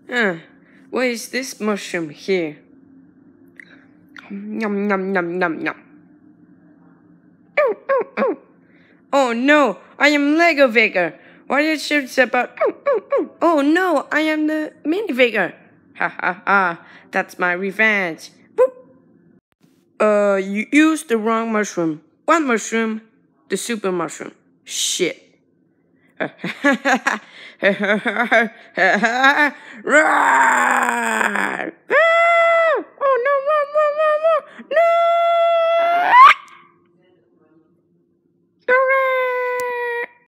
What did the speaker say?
Huh. What is this mushroom here? Yum, yum, yum, yum, yum. Oh no, I am Lego Vigor. What is it about? Oh no, I am the mini Vigor. Ha ha ha, that's my revenge. Boop. You used the wrong mushroom. What mushroom? The super mushroom. Shit. Roar!